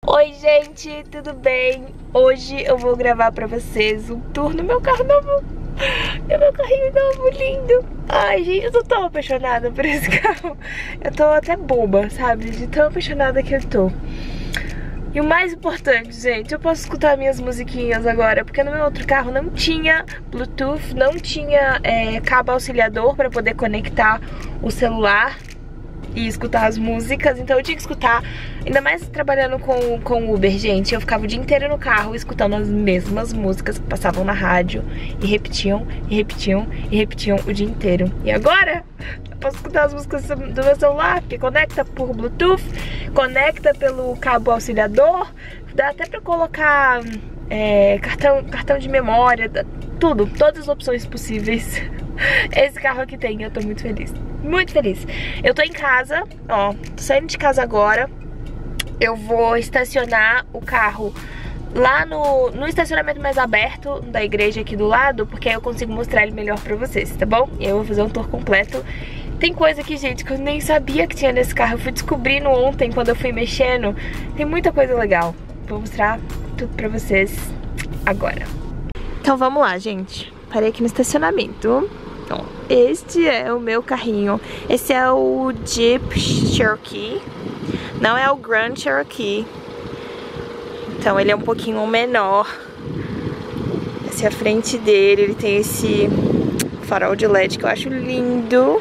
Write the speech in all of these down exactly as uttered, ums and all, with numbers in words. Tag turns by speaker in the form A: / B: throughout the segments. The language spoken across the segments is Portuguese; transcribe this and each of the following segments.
A: Oi gente, tudo bem? Hoje eu vou gravar pra vocês um tour no meu carro novo. É meu carrinho novo, lindo. Ai gente, eu tô tão apaixonada por esse carro. Eu tô até boba, sabe? De tão apaixonada que eu tô. E o mais importante, gente, eu posso escutar minhas musiquinhas agora, porque no meu outro carro não tinha Bluetooth, não tinha é, cabo auxiliador pra poder conectar o celular e escutar as músicas, então eu tinha que escutar, ainda mais trabalhando com, com Uber, gente, eu ficava o dia inteiro no carro escutando as mesmas músicas que passavam na rádio e repetiam, e repetiam, e repetiam o dia inteiro. E agora eu posso escutar as músicas do meu celular, porque conecta por Bluetooth, conecta pelo cabo auxiliador, dá até pra colocar é, cartão, cartão de memória, tudo, todas as opções possíveis. Esse carro aqui tem, eu tô muito feliz. Muito feliz. Eu tô em casa, ó, tô saindo de casa agora. Eu vou estacionar o carro lá no, no estacionamento mais aberto da igreja aqui do lado, porque aí eu consigo mostrar ele melhor pra vocês, tá bom? E eu vou fazer um tour completo. Tem coisa aqui, gente, que eu nem sabia que tinha nesse carro. Eu fui descobrindo ontem, quando eu fui mexendo. Tem muita coisa legal. Vou mostrar tudo pra vocês agora. Então vamos lá, gente. Parei aqui no estacionamento. Então, este é o meu carrinho. Esse é o Jeep Cherokee. Não é o Grand Cherokee. Então ele é um pouquinho menor. Essa é a frente dele. Ele tem esse farol de L E D que eu acho lindo.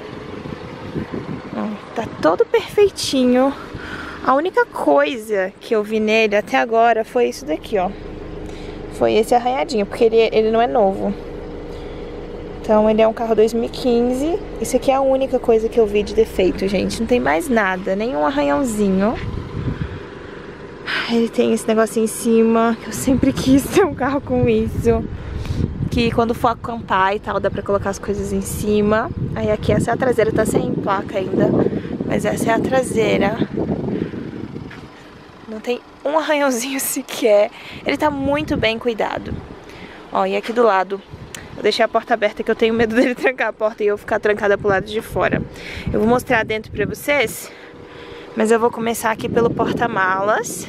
A: Tá todo perfeitinho. A única coisa que eu vi nele até agora foi isso daqui, ó. Foi esse arranhadinho, porque ele, ele não é novo. Então ele é um carro dois mil e quinze. Isso aqui é a única coisa que eu vi de defeito, gente. Não tem mais nada, nenhum arranhãozinho. Ele tem esse negocinho em cima, que eu sempre quis ter um carro com isso. Que quando for acampar e tal, dá pra colocar as coisas em cima. Aí aqui essa é a traseira, tá sem placa ainda. Mas essa é a traseira. Não tem um arranhãozinho sequer. Ele tá muito bem cuidado. Ó, e aqui do lado, eu deixei a porta aberta que eu tenho medo dele trancar a porta e eu ficar trancada pro lado de fora. Eu vou mostrar dentro pra vocês, mas eu vou começar aqui pelo porta-malas.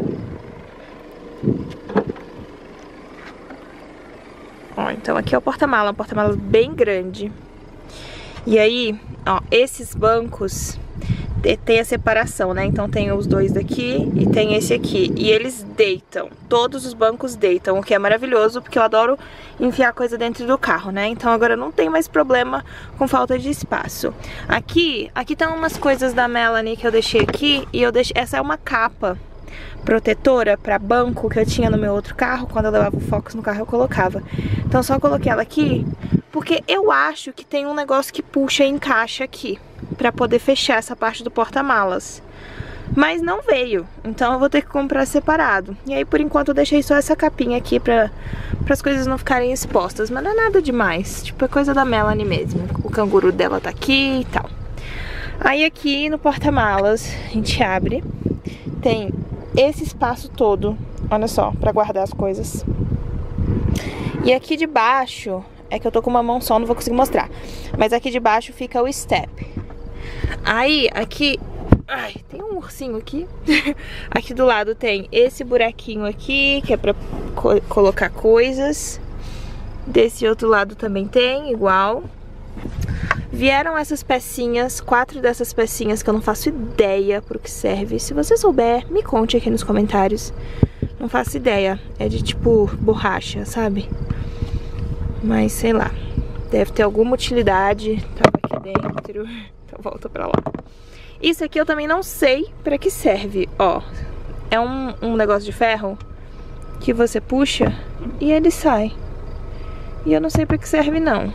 A: Ó, então aqui é o porta-mala, um porta-malas bem grande. E aí, ó, esses bancos tem a separação, né? Então tem os dois daqui e tem esse aqui. E eles deitam, todos os bancos deitam, o que é maravilhoso, porque eu adoro enfiar coisa dentro do carro, né? Então agora não tem mais problema com falta de espaço. Aqui, aqui estão umas coisas da Melanie que eu deixei aqui. E eu deixei, essa é uma capa protetora para banco que eu tinha no meu outro carro. Quando eu levava o Focus no carro eu colocava. Então só coloquei ela aqui porque eu acho que tem um negócio que puxa e encaixa aqui pra poder fechar essa parte do porta-malas. Mas não veio, então eu vou ter que comprar separado. E aí por enquanto eu deixei só essa capinha aqui pra as coisas não ficarem expostas. Mas não é nada demais, tipo é coisa da Melanie mesmo. O canguru dela tá aqui e tal. Aí aqui no porta-malas a gente abre. Tem esse espaço todo, olha só, pra guardar as coisas. E aqui de baixo, é que eu tô com uma mão só, não vou conseguir mostrar. Mas aqui de baixo fica o step. Aí, aqui... Ai, tem um ursinho aqui. Aqui do lado tem esse buraquinho aqui, que é pra co colocar coisas. Desse outro lado também tem, igual. Vieram essas pecinhas, quatro dessas pecinhas que eu não faço ideia pro que serve. Se você souber, me conte aqui nos comentários. Não faço ideia. É de tipo borracha, sabe? Mas sei lá. Deve ter alguma utilidade. Tava aqui dentro. Então volta pra lá. Isso aqui eu também não sei pra que serve. Ó, é um, um negócio de ferro que você puxa e ele sai. E eu não sei pra que serve não.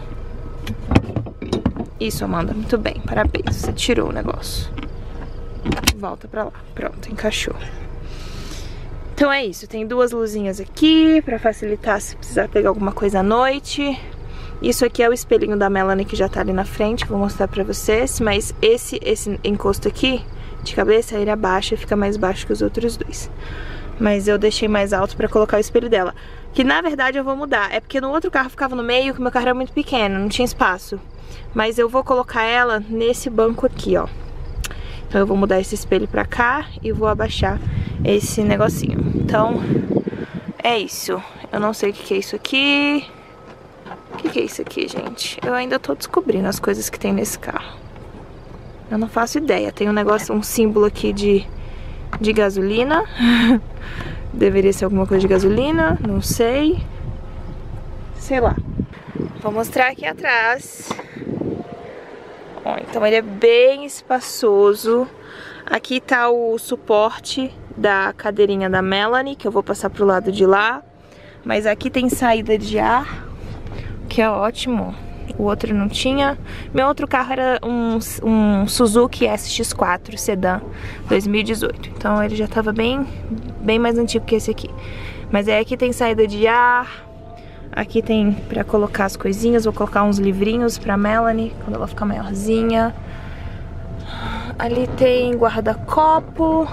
A: Isso, Amanda, muito bem, parabéns, você tirou o negócio. Volta pra lá, pronto, encaixou. Então é isso, tem duas luzinhas aqui pra facilitar se precisar pegar alguma coisa à noite. Isso aqui é o espelhinho da Melanie que já tá ali na frente, vou mostrar pra vocês. Mas esse, esse encosto aqui, de cabeça, ele abaixa e fica mais baixo que os outros dois. Mas eu deixei mais alto pra colocar o espelho dela. Que na verdade eu vou mudar, é porque no outro carro ficava no meio, que o meu carro era muito pequeno, não tinha espaço. Mas eu vou colocar ela nesse banco aqui, ó. Então eu vou mudar esse espelho pra cá e vou abaixar esse negocinho. Então, é isso. Eu não sei o que é isso aqui. O que é isso aqui, gente? Eu ainda tô descobrindo as coisas que tem nesse carro. Eu não faço ideia. Tem um negócio, um símbolo aqui de, de gasolina. Deveria ser alguma coisa de gasolina, não sei. Sei lá. Vou mostrar aqui atrás. Ó, então ele é bem espaçoso. Aqui tá o suporte da cadeirinha da Melanie, que eu vou passar pro lado de lá. Mas aqui tem saída de ar, que é ótimo. O outro não tinha. Meu outro carro era um, um Suzuki S X quatro Sedan dois mil e dezoito. Então ele já tava bem, bem mais antigo que esse aqui. Mas aí aqui tem saída de ar. Aqui tem pra colocar as coisinhas. Vou colocar uns livrinhos pra Melanie quando ela ficar maiorzinha. Ali tem guarda-copo.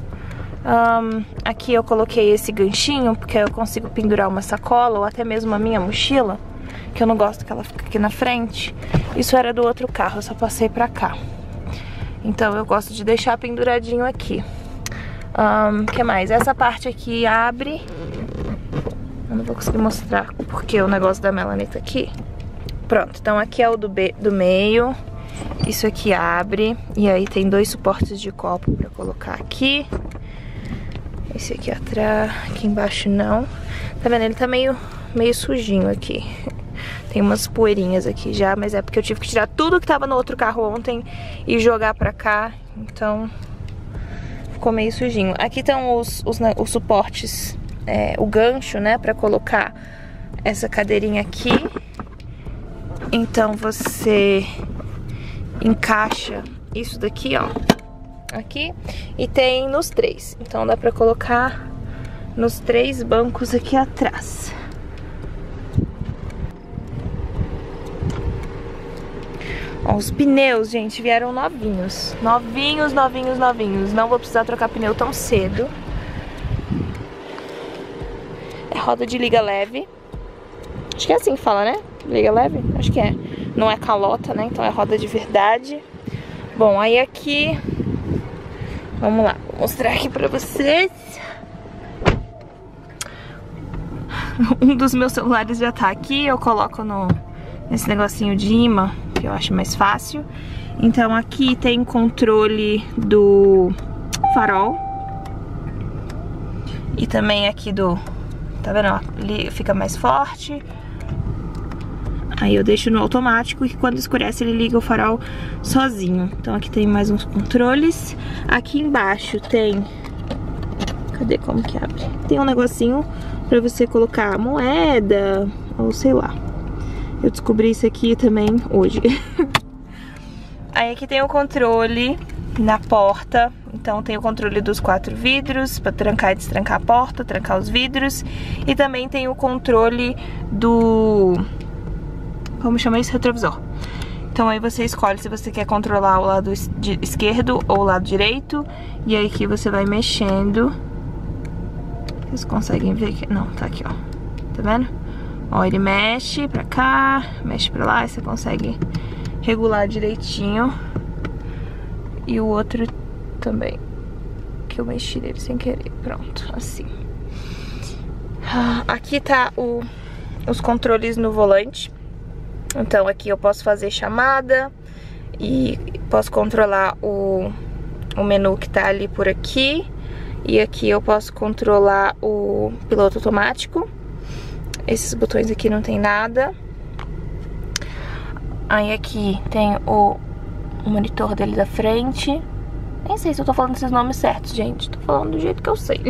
A: Um, aqui eu coloquei esse ganchinho porque eu consigo pendurar uma sacola ou até mesmo a minha mochila, que eu não gosto que ela fique aqui na frente. Isso era do outro carro, eu só passei pra cá. Então eu gosto de deixar penduradinho aqui. Um, que mais? Essa parte aqui abre. Eu não vou conseguir mostrar porque o negócio da Melanie tá aqui. Pronto, então aqui é o do, be do meio. Isso aqui abre. E aí tem dois suportes de copo pra colocar aqui. Esse aqui atrás, aqui embaixo não. Tá vendo? Ele tá meio, meio sujinho aqui. Tem umas poeirinhas aqui já, mas é porque eu tive que tirar tudo que tava no outro carro ontem e jogar pra cá. Então, ficou meio sujinho. Aqui estão os, os, os suportes, é, o gancho, né, pra colocar essa cadeirinha aqui. Então você encaixa isso daqui, ó, aqui, e tem nos três. Então dá pra colocar nos três bancos aqui atrás. Ó, os pneus, gente, vieram novinhos. Novinhos, novinhos, novinhos. Não vou precisar trocar pneu tão cedo. É roda de liga leve. Acho que é assim que fala, né? Liga leve? Acho que é. Não é calota, né? Então é roda de verdade. Bom, aí aqui... Vamos lá, vou mostrar aqui pra vocês. Um dos meus celulares já tá aqui. Eu coloco no, nesse negocinho de imã, que eu acho mais fácil. Então aqui tem controle do farol. E também aqui do... Tá vendo? Ó, ele fica mais forte. Aí eu deixo no automático e quando escurece ele liga o farol sozinho. Então aqui tem mais uns controles. Aqui embaixo tem... Cadê como que abre? Tem um negocinho pra você colocar moeda ou sei lá. Eu descobri isso aqui também hoje. Aí aqui tem o controle na porta. Então tem o controle dos quatro vidros pra trancar e destrancar a porta, trancar os vidros. E também tem o controle do... Como chama isso? Retrovisor. Então aí você escolhe se você quer controlar o lado esquerdo ou o lado direito. E aí aqui você vai mexendo. Vocês conseguem ver aqui? Não, tá aqui, ó. Tá vendo? Ó, ele mexe pra cá, mexe pra lá. E você consegue regular direitinho. E o outro também, que eu mexi nele sem querer. Pronto, assim. Aqui tá o, os controles no volante. Então aqui eu posso fazer chamada e posso controlar o, o menu que tá ali por aqui. E aqui eu posso controlar o piloto automático. Esses botões aqui não tem nada. Aí aqui tem o, o monitor dele da frente. Nem sei se eu tô falando esses nomes certos, gente. Tô falando do jeito que eu sei.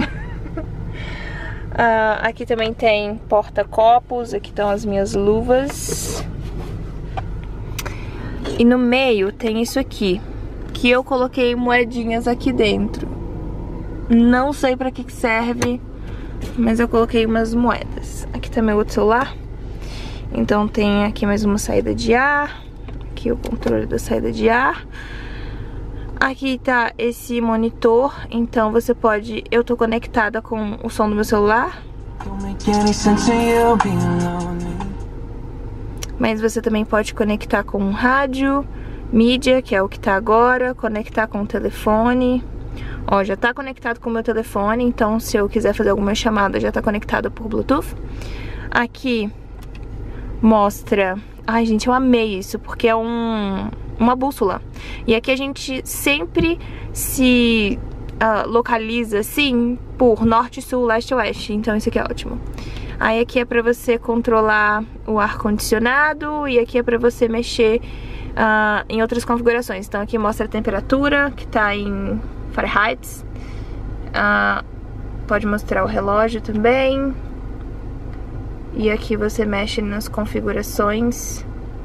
A: uh, aqui também tem porta-copos. Aqui estão as minhas luvas. E no meio tem isso aqui, que eu coloquei moedinhas aqui dentro. Não sei pra que que serve, mas eu coloquei umas moedas. Aqui tá meu outro celular. Então tem aqui mais uma saída de ar. Aqui o controle da saída de ar. Aqui tá esse monitor. Então você pode... Eu tô conectada com o som do meu celular. Mas você também pode conectar com um rádio, mídia, que é o que tá agora, conectar com o telefone. Ó, já tá conectado com o meu telefone, então se eu quiser fazer alguma chamada já tá conectado por Bluetooth. Aqui mostra... Ai, gente, eu amei isso, porque é um, uma bússola. E aqui a gente sempre se uh, localiza, assim, por norte, sul, leste, oeste. Então isso aqui é ótimo. Aí aqui é pra você controlar o ar-condicionado e aqui é pra você mexer uh, em outras configurações. Então aqui mostra a temperatura, que tá em Fahrenheit. Uh, pode mostrar o relógio também. E aqui você mexe nas configurações.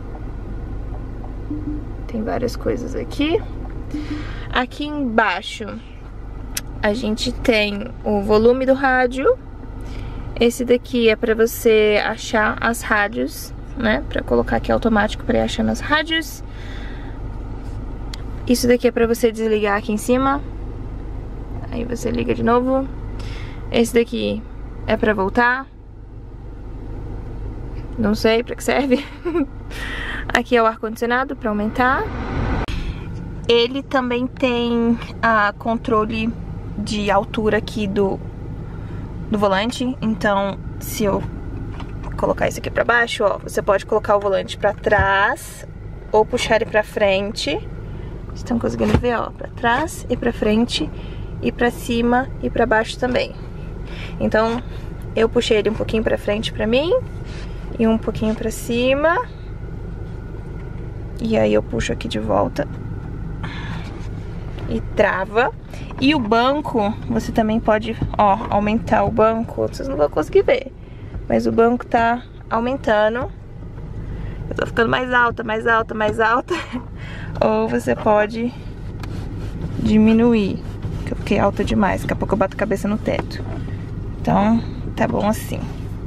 A: Tem várias coisas aqui. Aqui embaixo a gente tem o volume do rádio. Esse daqui é pra você achar as rádios, né? Pra colocar aqui automático pra ir achando as rádios. Isso daqui é pra você desligar aqui em cima. Aí você liga de novo. Esse daqui é pra voltar. Não sei pra que serve. Aqui é o ar-condicionado pra aumentar. Ele também tem a controle de altura aqui do, do volante. Então, se eu colocar isso aqui pra baixo, ó, você pode colocar o volante pra trás ou puxar ele pra frente. Vocês estão conseguindo ver, ó, pra trás e pra frente, e pra cima e pra baixo também. Então, eu puxei ele um pouquinho pra frente pra mim e um pouquinho pra cima. E aí eu puxo aqui de volta e trava. E o banco, você também pode, ó, aumentar o banco. Vocês não vão conseguir ver, mas o banco tá aumentando. Eu tô ficando mais alta, mais alta, mais alta. Ou você pode diminuir, que eu fiquei alta demais. Daqui a pouco eu bato a cabeça no teto. Então, tá bom assim.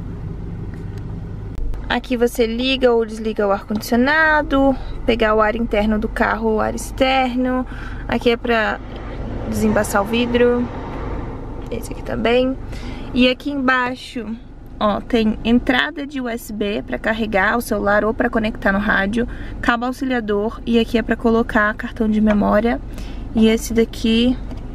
A: Aqui você liga ou desliga o ar-condicionado, pegar o ar interno do carro ou o ar externo. Aqui é pra desembaçar o vidro. Esse aqui também. E aqui embaixo, ó, tem entrada de U S B pra carregar o celular ou pra conectar no rádio, cabo auxiliador, e aqui é pra colocar cartão de memória. E esse daqui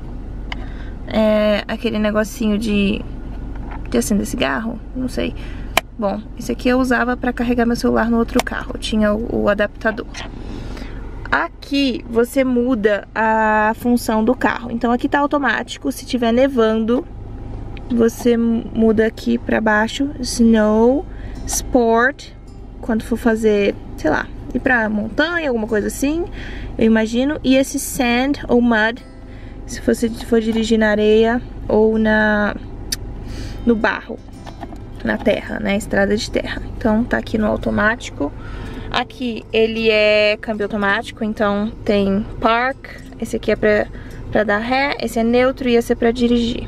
A: é aquele negocinho de, de acender cigarro, não sei. Bom, esse aqui eu usava pra carregar meu celular no outro carro, tinha o, o adaptador. Aqui você muda a função do carro, então aqui tá automático. Se tiver nevando, você muda aqui pra baixo, Snow, Sport, quando for fazer, sei lá, ir pra montanha, alguma coisa assim, eu imagino. E esse Sand ou Mud, se você for dirigir na areia ou na no barro, na terra, né, estrada de terra. Então tá aqui no automático. Aqui ele é câmbio automático, então tem Park, esse aqui é pra, pra dar ré, esse é neutro e esse é pra dirigir.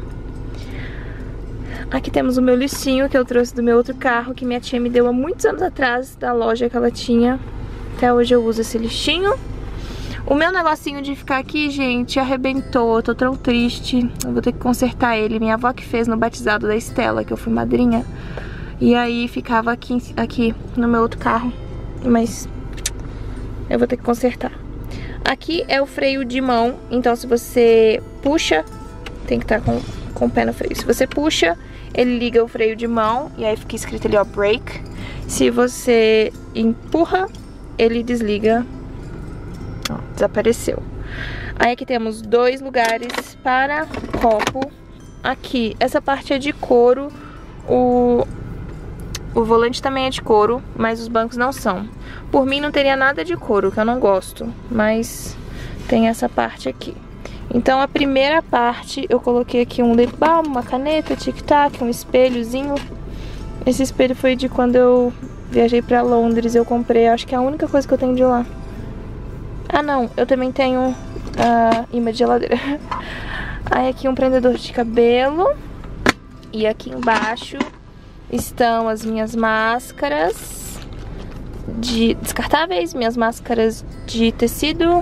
A: Aqui temos o meu listinho que eu trouxe do meu outro carro, que minha tia me deu há muitos anos atrás, da loja que ela tinha. Até hoje eu uso esse listinho. O meu negocinho de ficar aqui, gente, arrebentou, eu tô tão triste. Eu vou ter que consertar ele. Minha avó que fez no batizado da Estela, que eu fui madrinha. E aí ficava aqui, aqui no meu outro carro. Mas eu vou ter que consertar. Aqui é o freio de mão. Então se você puxa, tem que estar com, com o pé no freio. Se você puxa, ele liga o freio de mão. E aí fica escrito ali, ó, brake. Se você empurra, ele desliga. Ó, desapareceu. Aí aqui temos dois lugares para copo. Aqui, essa parte é de couro. O, o volante também é de couro, mas os bancos não são. Por mim não teria nada de couro, que eu não gosto, mas tem essa parte aqui. Então a primeira parte eu coloquei aqui um lip balm, uma caneta, tic-tac, um espelhozinho. Esse espelho foi de quando eu viajei pra Londres, eu comprei, acho que é a única coisa que eu tenho de lá. Ah não, eu também tenho uh, imã de geladeira. Aí aqui um prendedor de cabelo. E aqui embaixo estão as minhas máscaras de descartáveis, minhas máscaras de tecido.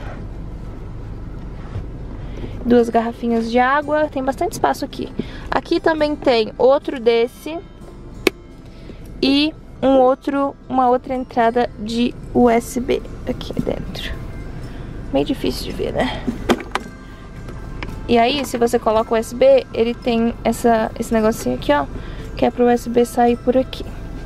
A: Duas garrafinhas de água, tem bastante espaço aqui. Aqui também tem outro desse e um outro, uma outra entrada de U S B aqui dentro. Meio difícil de ver, né? E aí, se você coloca o U S B, ele tem essa, esse negocinho aqui, ó, que é pro U S B sair por aqui.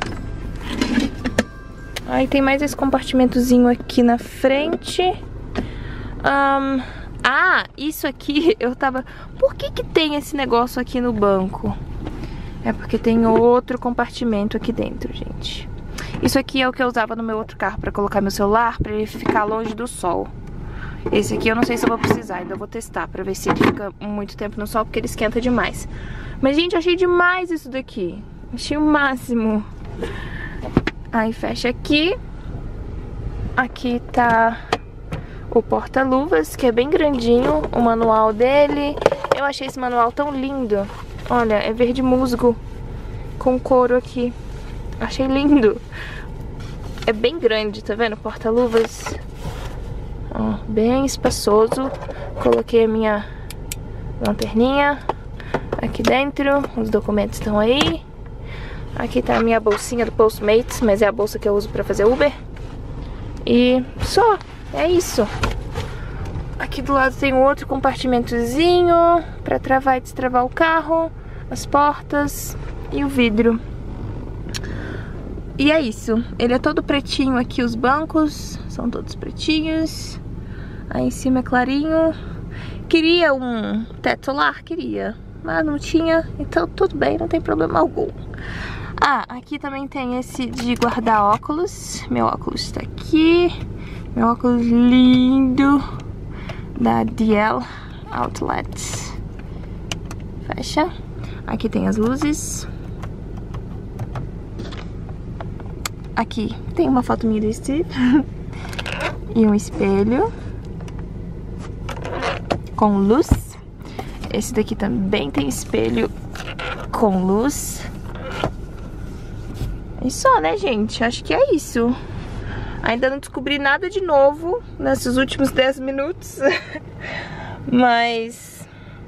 A: Aí tem mais esse compartimentozinho aqui na frente. Um, ah, isso aqui, eu tava... Por que que tem esse negócio aqui no banco? É porque tem outro compartimento aqui dentro, gente. Isso aqui é o que eu usava no meu outro carro pra colocar meu celular, pra ele ficar longe do sol. Esse aqui eu não sei se eu vou precisar, ainda vou testar pra ver se ele fica muito tempo no sol, porque ele esquenta demais. Mas, gente, achei demais isso daqui. Achei o máximo. Aí fecha aqui. Aqui tá o porta-luvas, que é bem grandinho, o manual dele. Eu achei esse manual tão lindo. Olha, é verde musgo com couro aqui. Achei lindo. É bem grande, tá vendo? Porta-luvas. Ó, bem espaçoso. Coloquei a minha lanterninha aqui dentro. Os documentos estão aí. Aqui tá a minha bolsinha do Postmates, mas é a bolsa que eu uso pra fazer Uber. E só, é isso. Aqui do lado tem um outro compartimentozinho pra travar e destravar o carro, as portas e o vidro. E é isso. Ele é todo pretinho aqui, os bancos são todos pretinhos. Aí em cima é clarinho. Queria um teto solar? Queria, mas não tinha, então tudo bem, não tem problema algum. Ah, aqui também tem esse de guardar óculos. Meu óculos tá aqui. Meu óculos lindo da D L Outlet. Fecha. Aqui tem as luzes. Aqui tem uma foto minha do Steve. E um espelho com luz. Esse daqui também tem espelho com luz. E só, né, gente? Acho que é isso. Ainda não descobri nada de novo nesses últimos dez minutos. Mas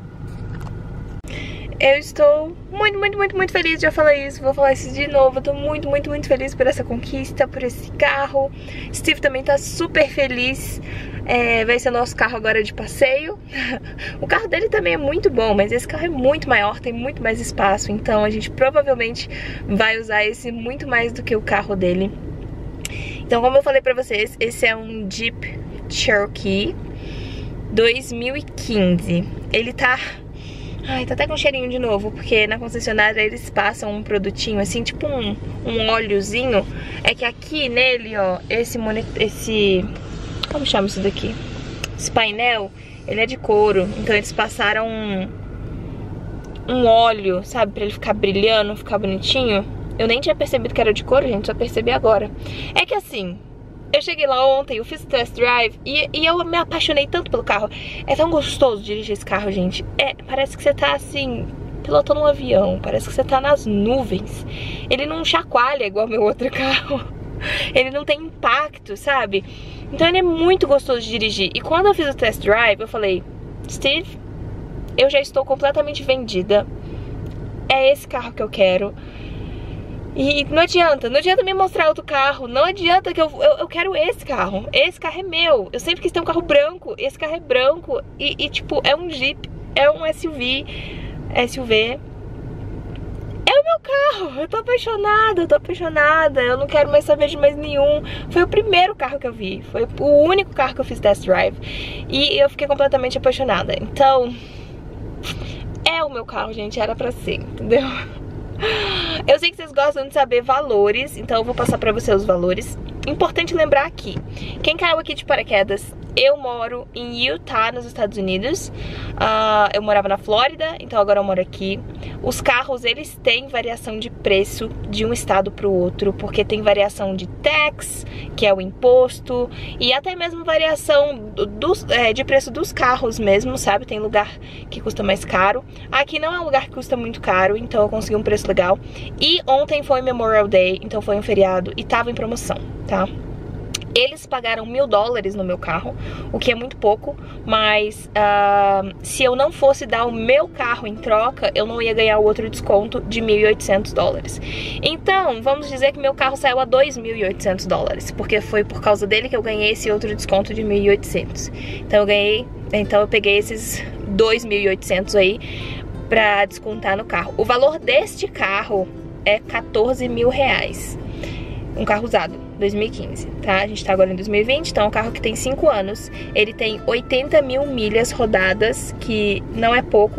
A: eu estou muito, muito, muito, muito feliz. Já falei isso, vou falar isso de novo. Eu tô muito, muito, muito feliz por essa conquista, por esse carro. Steve também tá super feliz. É, vai ser nosso carro agora de passeio. O carro dele também é muito bom, mas esse carro é muito maior, tem muito mais espaço. Então a gente provavelmente vai usar esse muito mais do que o carro dele. Então, como eu falei pra vocês, esse é um Jeep Cherokee dois mil e quinze. Ele tá... Ai, tá até com cheirinho de novo, porque na concessionária eles passam um produtinho assim, tipo um, um óleozinho. É que aqui nele, ó, esse monitor, esse... Como chama isso daqui? Esse painel, ele é de couro. Então eles passaram um, um óleo, sabe? Pra ele ficar brilhando, ficar bonitinho. Eu nem tinha percebido que era de couro, gente, só percebi agora. É que assim, eu cheguei lá ontem, eu fiz o test drive e, e eu me apaixonei tanto pelo carro. É tão gostoso dirigir esse carro, gente. É, parece que você tá assim, pilotando um avião. Parece que você tá nas nuvens. Ele não chacoalha igual meu outro carro. Ele não tem impacto, sabe? Então ele é muito gostoso de dirigir. E quando eu fiz o test drive, eu falei, Steve, eu já estou completamente vendida. É esse carro que eu quero. E não adianta, não adianta me mostrar outro carro. Não adianta que eu, eu, eu quero esse carro. Esse carro é meu. Eu sempre quis ter um carro branco. Esse carro é branco e, e tipo, é um Jeep, é um S U V. S U V. É o meu carro, eu tô apaixonada, eu tô apaixonada, eu não quero mais saber de mais nenhum. Foi o primeiro carro que eu vi, foi o único carro que eu fiz test drive. E eu fiquei completamente apaixonada. Então, é o meu carro, gente, era pra ser, entendeu? Eu sei que vocês gostam de saber valores, então eu vou passar pra vocês os valores. Importante lembrar aqui, quem caiu aqui de paraquedas, eu moro em Utah, nos Estados Unidos. uh, Eu morava na Flórida, então agora eu moro aqui. Os carros, eles têm variação de preço de um estado pro outro, porque tem variação de tax, que é o imposto, e até mesmo variação dos, é, de preço dos carros mesmo, sabe? Tem lugar que custa mais caro. Aqui não é um lugar que custa muito caro, então eu consegui um preço legal. E ontem foi Memorial Day, então foi um feriado e tava em promoção, tá? Eles pagaram mil dólares no meu carro, o que é muito pouco, mas uh, se eu não fosse dar o meu carro em troca, eu não ia ganhar o outro desconto de mil e oitocentos dólares. Então, vamos dizer que meu carro saiu a dois mil e oitocentos dólares, porque foi por causa dele que eu ganhei esse outro desconto de mil e oitocentos. Então eu ganhei, então eu peguei esses dois mil e oitocentos aí pra descontar no carro. O valor deste carro é quatorze mil reais. Um carro usado, dois mil e quinze, tá? A gente tá agora em dois mil e vinte, então é um carro que tem cinco anos. Ele tem oitenta mil milhas rodadas, que não é pouco.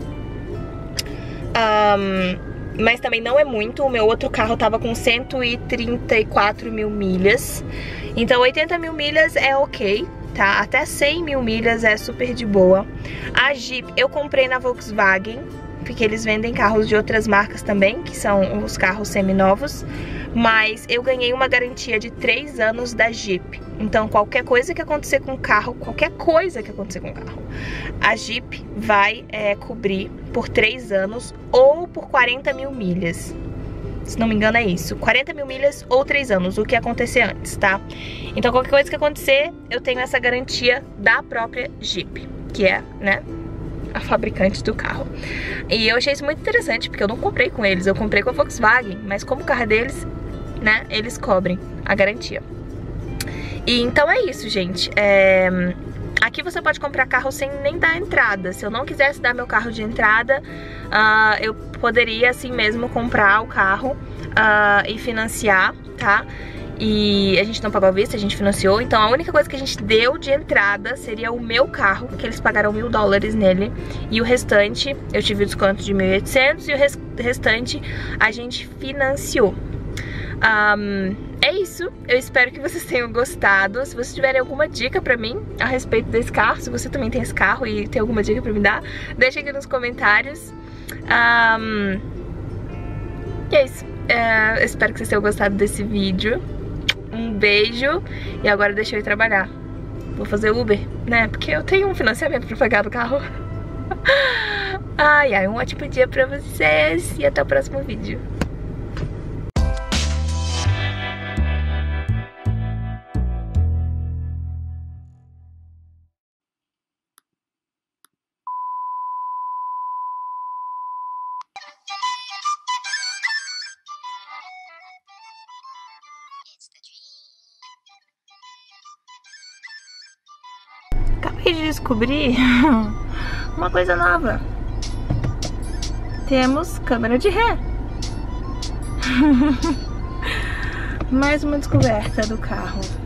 A: Um, mas também não é muito. O meu outro carro tava com cento e trinta e quatro mil milhas. Então oitenta mil milhas é ok, tá? Até cem mil milhas é super de boa. A Jeep eu comprei na Volkswagen, porque eles vendem carros de outras marcas também, que são os carros seminovos. Mas eu ganhei uma garantia de três anos da Jeep. Então qualquer coisa que acontecer com o carro, qualquer coisa que acontecer com o carro, a Jeep vai é, cobrir por três anos ou por quarenta mil milhas. Se não me engano é isso, quarenta mil milhas ou três anos, o que acontecer antes, tá? Então qualquer coisa que acontecer, eu tenho essa garantia da própria Jeep, que é, né, a fabricante do carro. E eu achei isso muito interessante, porque eu não comprei com eles, eu comprei com a Volkswagen, mas como o carro é deles, né, eles cobrem a garantia. E então é isso, gente. É... Aqui você pode comprar carro sem nem dar entrada. Se eu não quisesse dar meu carro de entrada, uh, eu poderia assim mesmo comprar o carro uh, e financiar, tá? E a gente não pagou à vista, a gente financiou. Então a única coisa que a gente deu de entrada seria o meu carro, que eles pagaram mil dólares nele. E o restante, eu tive o desconto de mil e oitocentos e o res restante a gente financiou. Um, é isso, eu espero que vocês tenham gostado. Se vocês tiverem alguma dica pra mim a respeito desse carro, se você também tem esse carro e tem alguma dica pra me dar, deixa aqui nos comentários. Um, e é isso, uh, eu espero que vocês tenham gostado desse vídeo. Um beijo. E agora deixa eu ir trabalhar. Vou fazer Uber, né? Porque eu tenho um financiamento pra pagar do carro. Ai, ai, um ótimo dia pra vocês. E até o próximo vídeo. Acabei de descobrir uma coisa nova. Temos câmera de ré. Mais uma descoberta do carro.